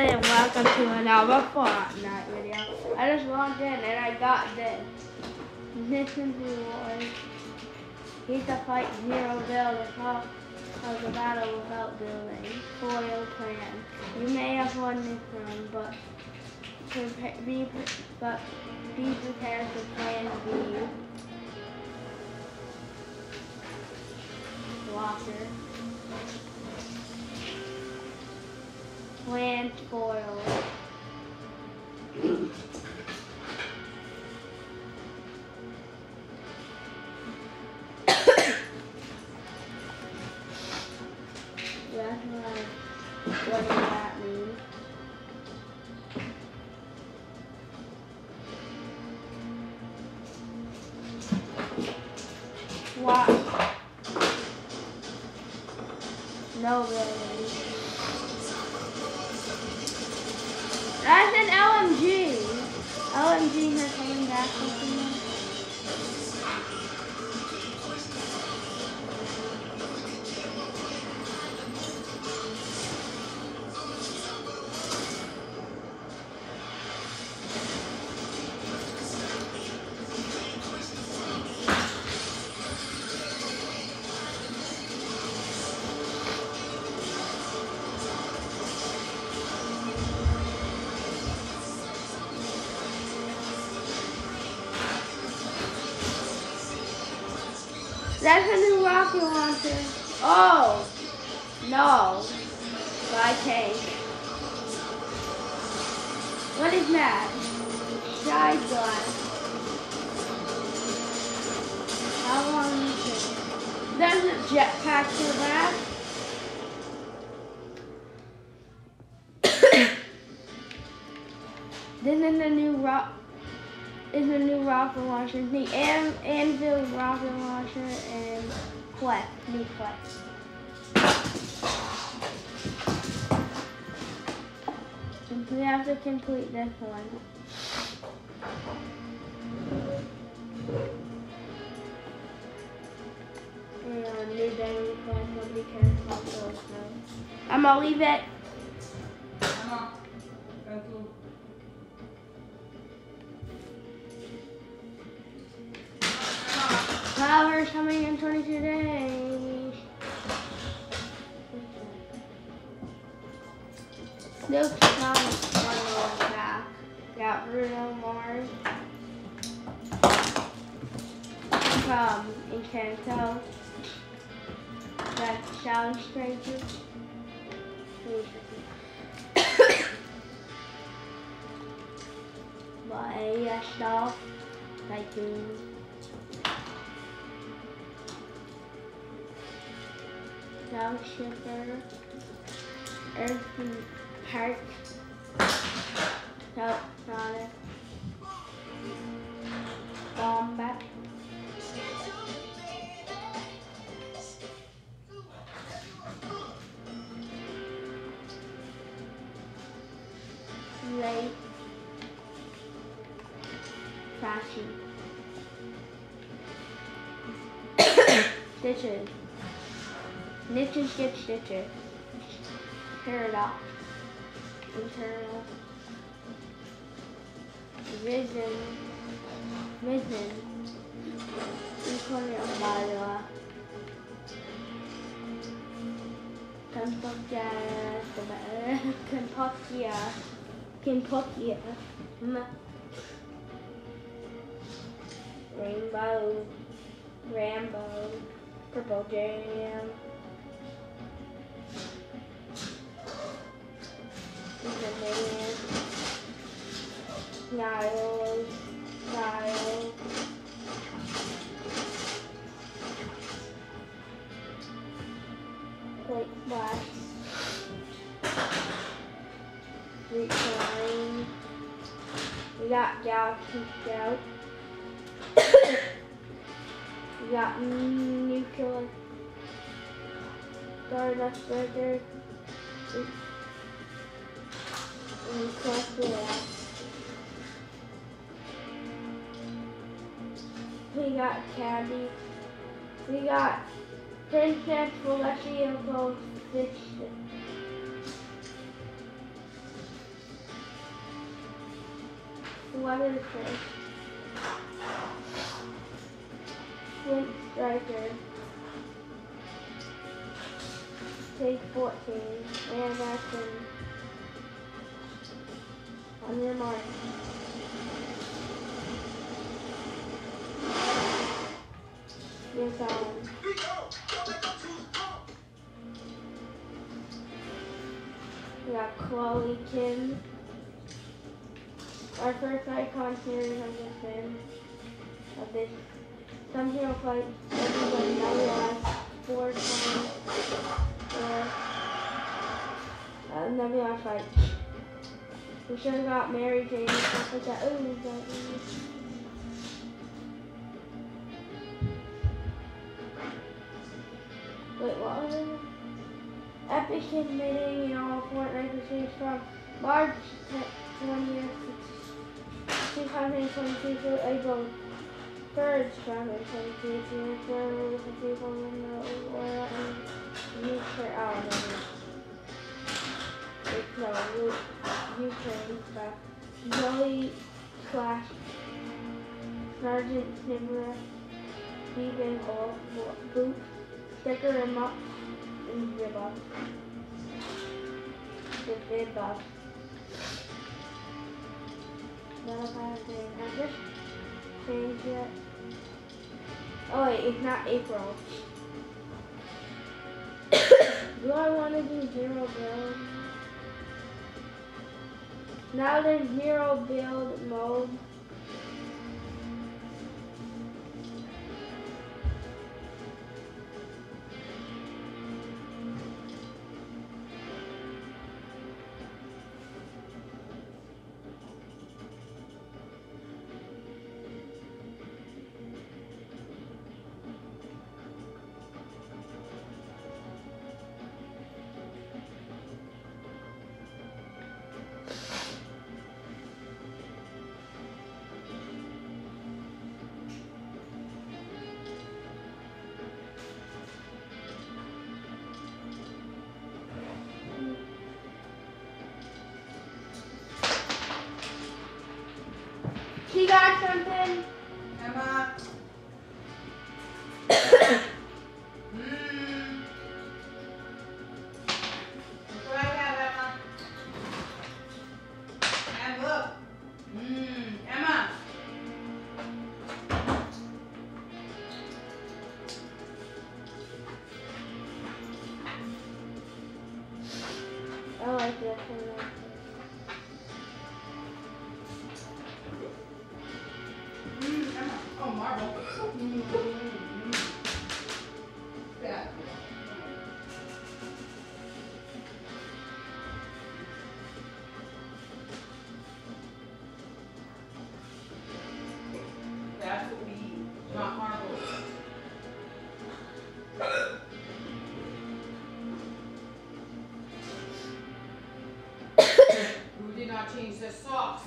everybody, and welcome to another Fortnite video. I just logged in and I got this. Mission reward. He's to fight Zero Bill to top of the battle without building. Foil plan. You may have won this round, but be prepared for plan B. Walker. Plant foil. What does that mean? What? No, really. That's an LMG. LMG are coming back with me. That's a new rocket launcher. Oh, no. My tank. What is that? Shotgun. How long is it? There's a jetpack to that. This is the new rocket launcher, the Anvil rocket launcher, and new Flex. We have to complete this one. And new daily Flex, nobody cares about those. I'm gonna leave it. Power's coming in 22 days. Snoop's coming back. Got Bruno Mars. From Encanto. Got Sound Stranger. By stuff. Tycoon. South Shipper, Earth Park, South Sonic, Bombat, Late, Fashion, Stitches. Snitches get stitches. Paradox. Internal. Vision. Equilibrium Bala. Kentucky. Rainbow. Rambo. Purple Jam. Niles. Quick Flash. Recline. We got Galaxy Scout. We got Nuclear. Stardust Burger. We got Candy. We got Princess Celestia Fish. What is this? Flint Striker. Take 14. And action. On your mark. Yes, on. We got Chloe Kim. Our first icon series on this fin of this. Some hero fight. Everybody now we have 4 times. Nebula fight. We should have got Mary Jane and stuff like that. Ooh, wait, what was it? Epic Kid meeting, you know, Fortnite series from March 20th, 2022 to April 3rd, 2022, where the people in the world and Ukraine, Ukraine stuff. Zoe slash Sergeant Snibber, Stephen Boot, Sticker and Mutt, and Vibba. The Vibba. That'll kind of thing. I just changed it. Oh wait, it's not April. Do I want to do 0 build? Now there's 0 build mode. She got something. Emma. Look what I have, Emma. And look. Emma. I like this one. Emma. Oh, marble. Yeah. That's what we eat, not marble. Who did not change the socks?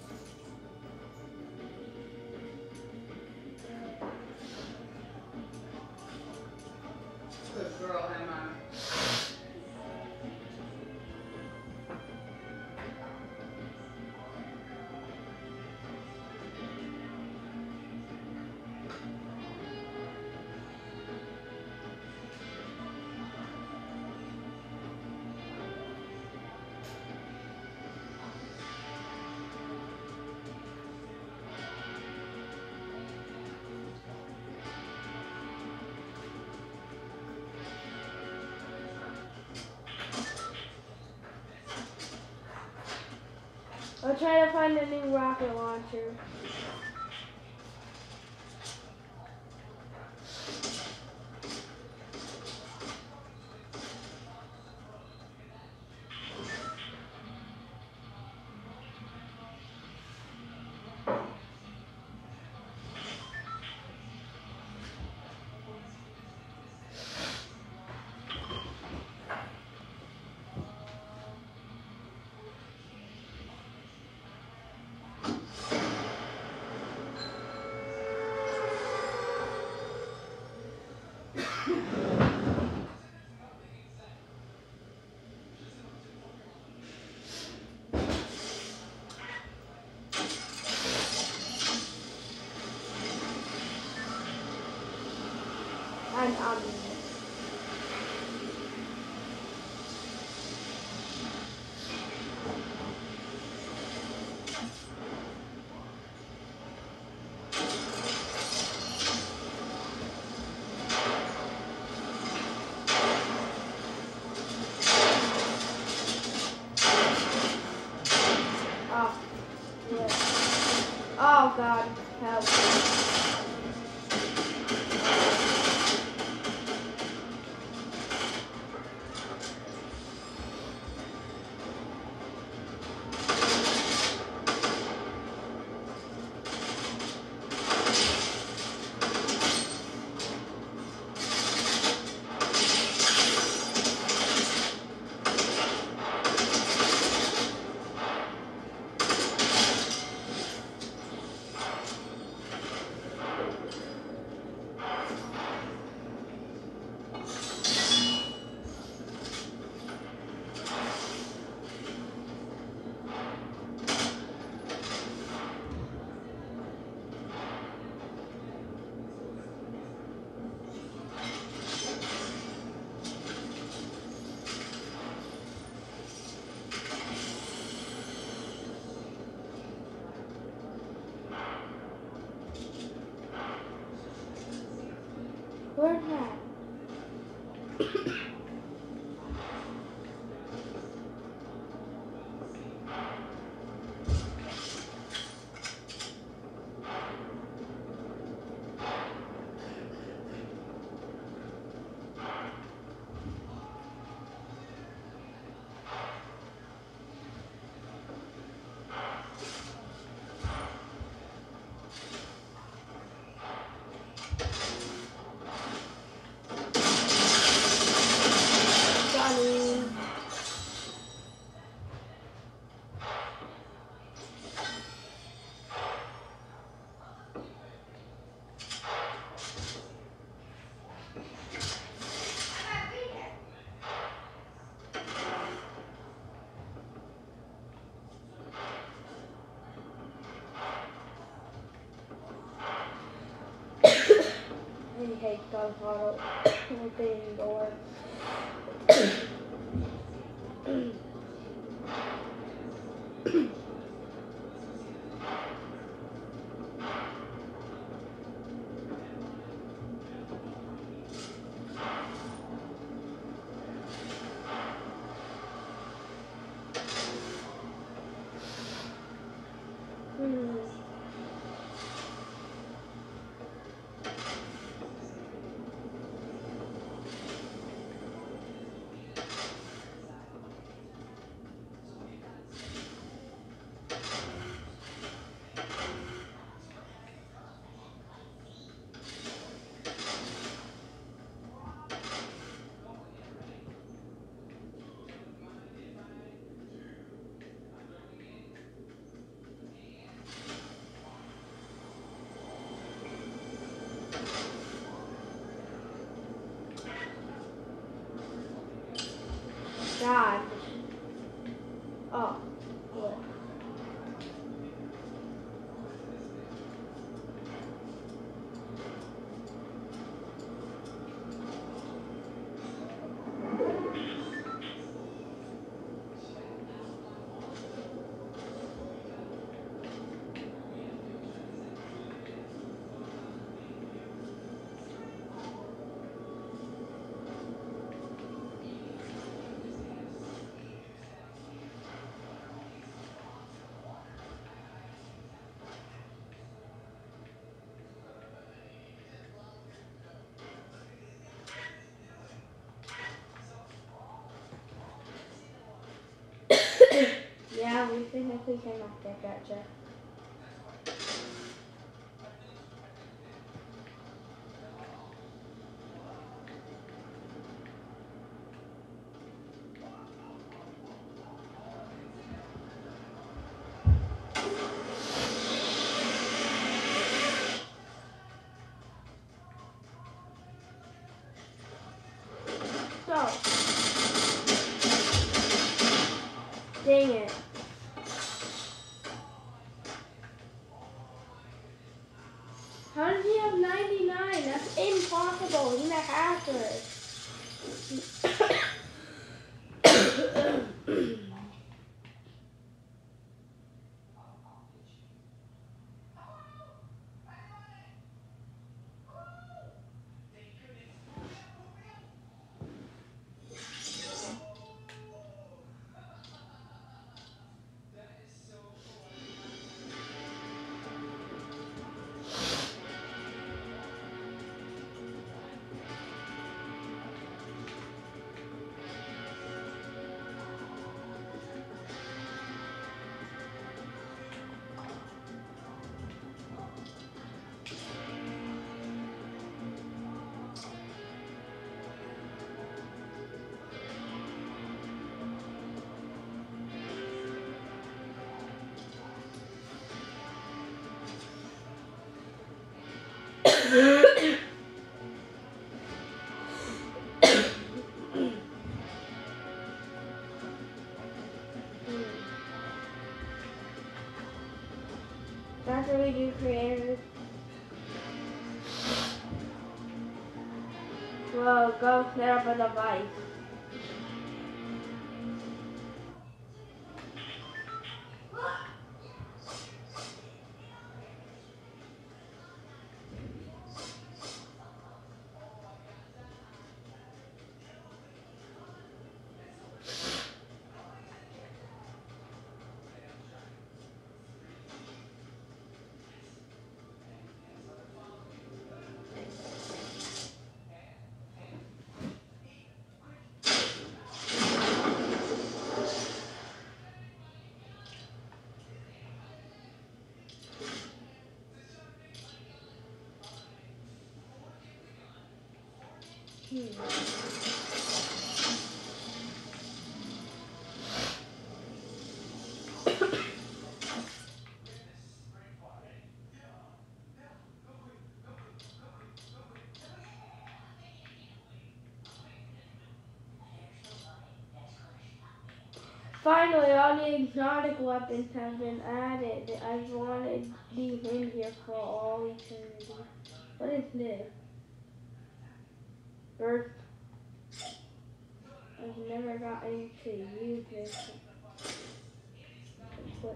Good girl, Emma. I'll try to find a new rocket launcher. And oh, yeah. Oh God, help. Where's that? Johnny. I hate gunpowder. We're being bored. God. Oh, good. Yeah, we technically cannot get that jet. So, dang it. How did he have 99? That's impossible. He's not accurate. That's what we do, creators. Well, go set up a device. Finally, all the exotic weapons have been added. I've wanted these in here for all eternity. What is this? Earth. I've never gotten to use this. What?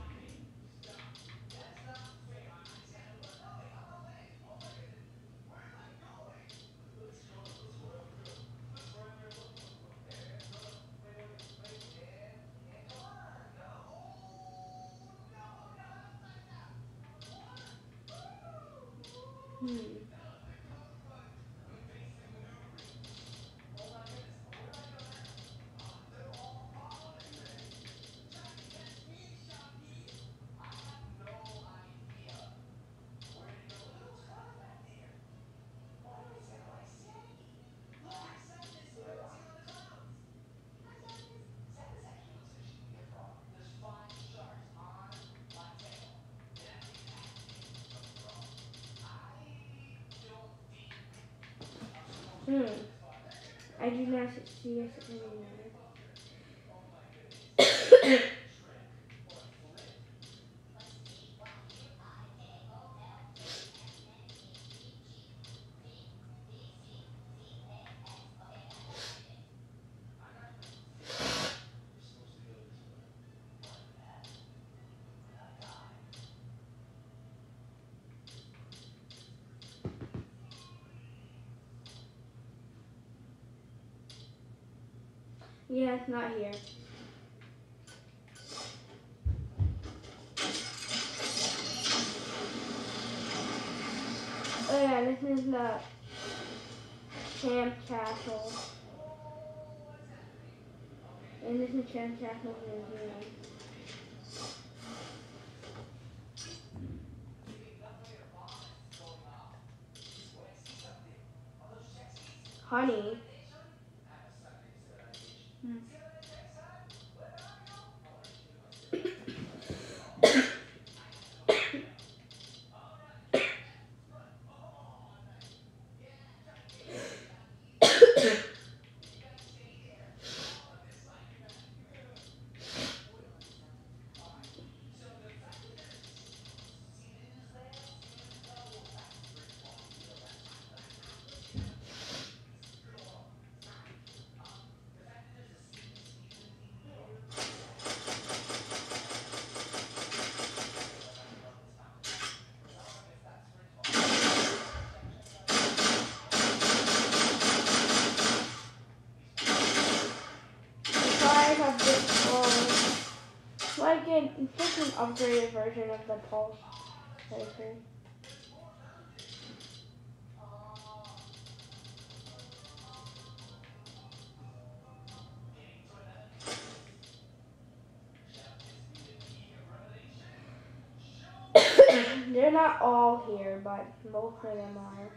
I do not see us anywhere. Yeah, it's not here. Oh yeah, this is the Champ Castle. And this is Champ Castle Museum. Honey. like it's just an upgraded version of the Pulse Racer. They're not all here, but most of them are.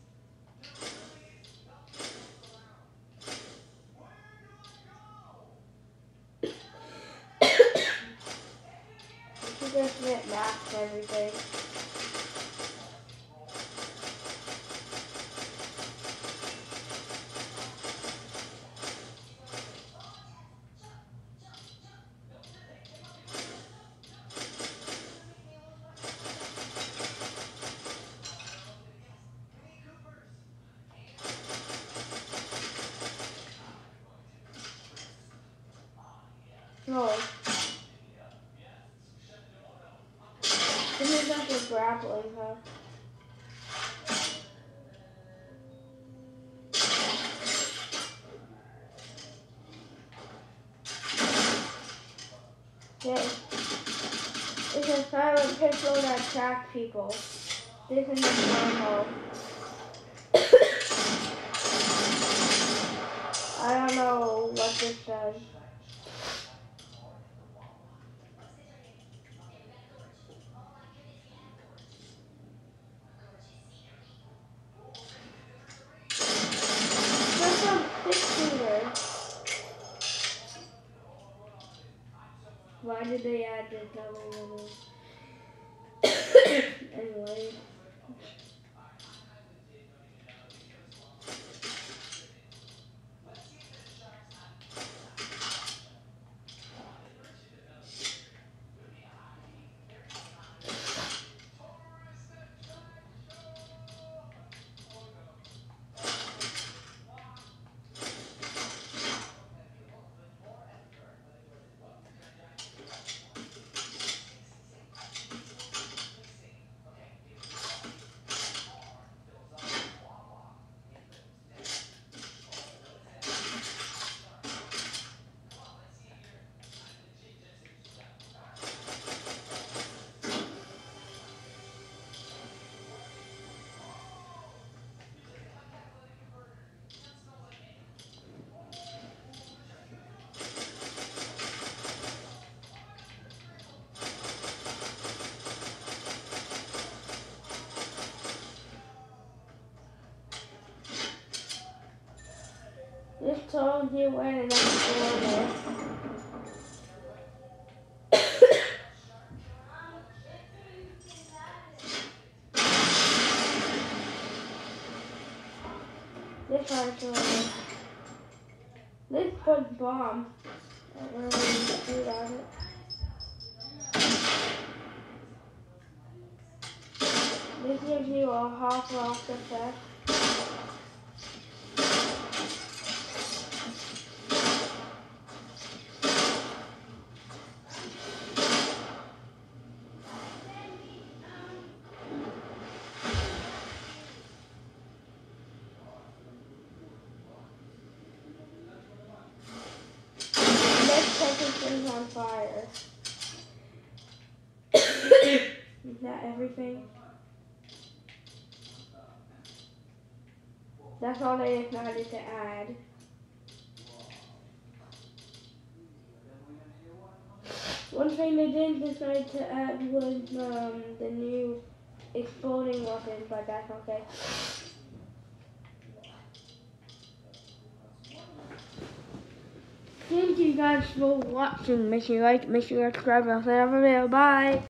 You just get max everything. No. This is just a grappling hook. Okay. It's a silent pistol that attracts people. This is the normal. I don't know what this does. There's some 6-shooter. Why did they add this other little? Anyway. This told you when and I'm This one's really. This puts bomb. I don't know what you shoot on it. This gives you a half loft effect. Everything's on fire. Is that everything? That's all they decided to add. One thing they didn't decide to add was the new exploding weapon, but that's okay. Thank you guys for watching. Make sure you like, make sure you subscribe, and I'll see you in the video. Bye!